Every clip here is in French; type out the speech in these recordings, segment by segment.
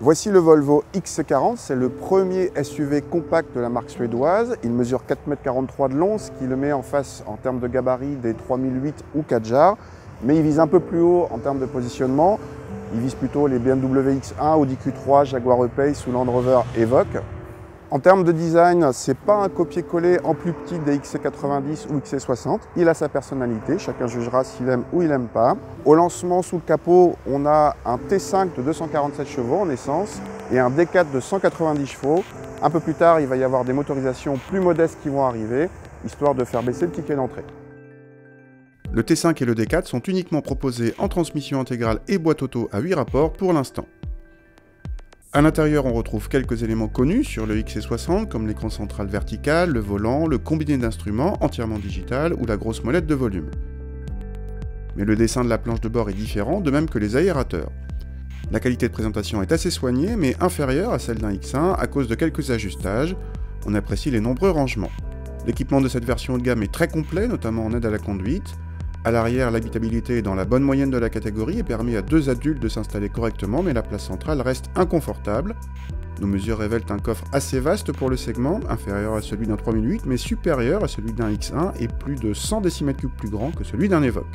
Voici le Volvo XC40, c'est le premier SUV compact de la marque suédoise. Il mesure 4,43 m de long, ce qui le met en face en termes de gabarit des 3008 ou Kadjar, mais il vise un peu plus haut en termes de positionnement. Il vise plutôt les BMW X1, Audi Q3, Jaguar E-Pace ou Land Rover Evoque. En termes de design, c'est pas un copier-coller en plus petit des XC90 ou XC60. Il a sa personnalité, chacun jugera s'il aime ou il n'aime pas. Au lancement, sous le capot, on a un T5 de 247 chevaux en essence et un D4 de 190 chevaux. Un peu plus tard, il va y avoir des motorisations plus modestes qui vont arriver, histoire de faire baisser le ticket d'entrée. Le T5 et le D4 sont uniquement proposés en transmission intégrale et boîte auto à 8 rapports pour l'instant. À l'intérieur, on retrouve quelques éléments connus sur le XC60 comme l'écran central vertical, le volant, le combiné d'instruments entièrement digital ou la grosse molette de volume. Mais le dessin de la planche de bord est différent, de même que les aérateurs. La qualité de présentation est assez soignée, mais inférieure à celle d'un X1 à cause de quelques ajustages. On apprécie les nombreux rangements. L'équipement de cette version haut de gamme est très complet, notamment en aide à la conduite. À l'arrière, l'habitabilité est dans la bonne moyenne de la catégorie et permet à 2 adultes de s'installer correctement, mais la place centrale reste inconfortable. Nos mesures révèlent un coffre assez vaste pour le segment, inférieur à celui d'un 3008, mais supérieur à celui d'un X1 et plus de 100 décimètres cubes plus grand que celui d'un Evoque.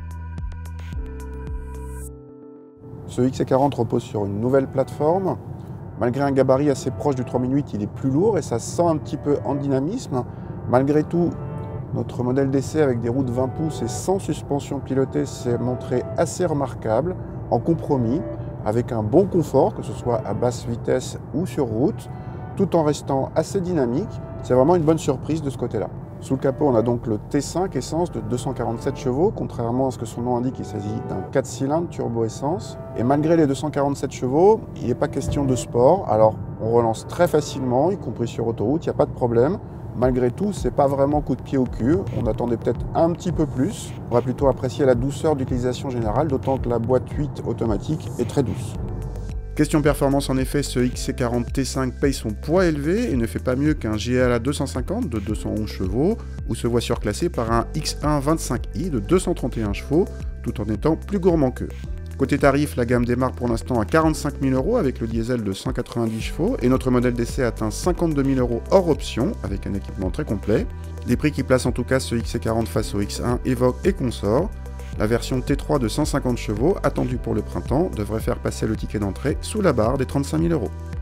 Ce XC40 repose sur une nouvelle plateforme. Malgré un gabarit assez proche du 3008, il est plus lourd et ça se sent un petit peu en dynamisme. Malgré tout, notre modèle d'essai avec des roues de 20 pouces et sans suspension pilotée s'est montré assez remarquable, en compromis, avec un bon confort, que ce soit à basse vitesse ou sur route, tout en restant assez dynamique. C'est vraiment une bonne surprise de ce côté-là. Sous le capot, on a donc le T5 essence de 247 chevaux, contrairement à ce que son nom indique, il s'agit d'un 4 cylindres turbo essence. Et malgré les 247 chevaux, il n'est pas question de sport, alors on relance très facilement, y compris sur autoroute, il n'y a pas de problème. Malgré tout, c'est pas vraiment coup de pied au cul, on attendait peut-être un petit peu plus. On va plutôt apprécier la douceur d'utilisation générale, d'autant que la boîte 8 automatique est très douce. Question performance en effet, ce XC40 T5 paye son poids élevé et ne fait pas mieux qu'un GLA 250 de 211 chevaux ou se voit surclassé par un X1 25i de 231 chevaux tout en étant plus gourmand qu'eux. Côté tarif, la gamme démarre pour l'instant à 45 000 € avec le diesel de 190 chevaux et notre modèle d'essai atteint 52 000 € hors option avec un équipement très complet. Des prix qui placent en tout cas ce XC40 face au X1, Evoque et consorts. La version T3 de 150 chevaux, attendue pour le printemps, devrait faire passer le ticket d'entrée sous la barre des 35 000 €.